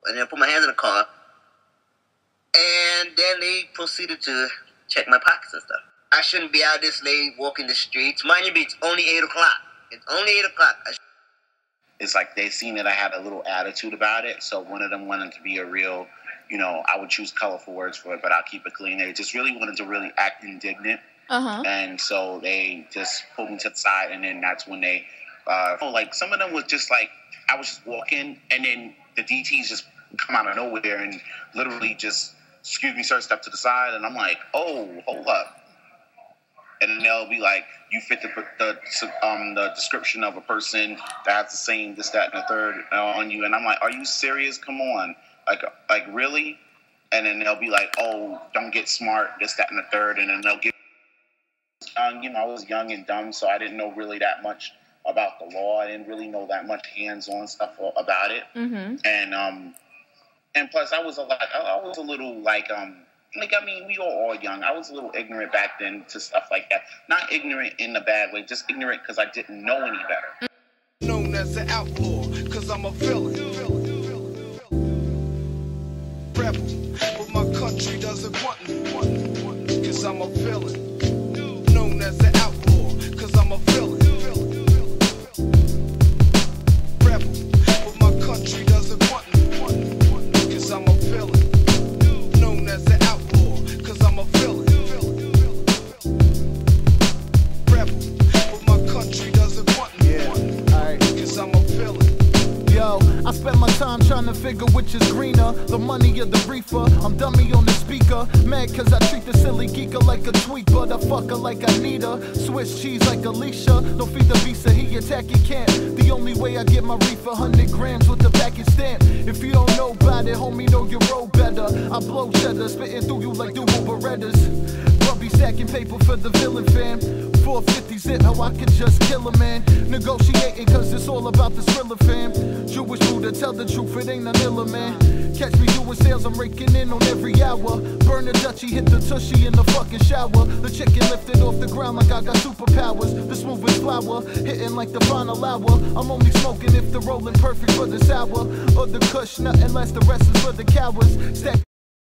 and then put my hands in the car. And then they proceeded to check my pockets and stuff. I shouldn't be out this late walking the streets. Mind you, it's only 8 o'clock. It's only 8 o'clock. It's like they seen that I had a little attitude about it, so one of them wanted to be a real, I would choose colorful words for it, but I'll keep it clean. They just really wanted to really act indignant. And so they just pulled me to the side, and then that's when they, some of them was just like, I was just walking, and then the DTs just come out of nowhere and literally just, excuse me, sir, step to the side, and I'm like, oh, hold up. And then they'll be like, you fit the description of a person that has the same this, that, and the third on you. And I'm like, are you serious? Come on. Like really? And then they'll be like, oh, don't get smart, this, that, and the third. And then they'll get young. I was young and dumb, so I didn't know really that much about the law. I didn't really know that much hands-on stuff about it. And plus, I was a little we were all young. I was a little ignorant back then to stuff like that. Not ignorant in a bad way, just ignorant because I didn't know any better. Known as an outlaw, because I'm a villain. Rebel, but my country doesn't want me, because I'm a villain. Known as an outlaw, because I'm a villain. Rebel, but my country doesn't want me, because I'm a villain. Known as an outlaw, because I'm a villain. Rebel, but my country doesn't want me, because I'm a villain. Yo, I spend my time trying to figure which is greener, the money or the reefer. I'm dummy on the speaker, mad cause I treat the silly geeker like a tweak, but I fuck her like I need her. Swiss cheese like Alicia, don't feed the beast so he attack your camp. The only way I get my reefer, 100 grams with the package stamp. If you don't know about it, homie, know you roll better. I blow cheddar, spitting through you like dual Berettas. Grubby stacking paper for the villain fam. 450 zip, how I could just kill a man. Negotiating cause it's all about the thriller fam. Jewish Buddha, tell the truth, it ain't none iller, man. Catch me doing sales, I'm raking in on every hour. Burn a Dutchie, hit the tushy in the fucking shower. The chicken lifted off the ground like I got superpowers. The smoothest flower, hitting like the final hour. I'm only smoking if the rolling perfect for the sour. Or the kush, nothing less, the rest is for the cowards. Stack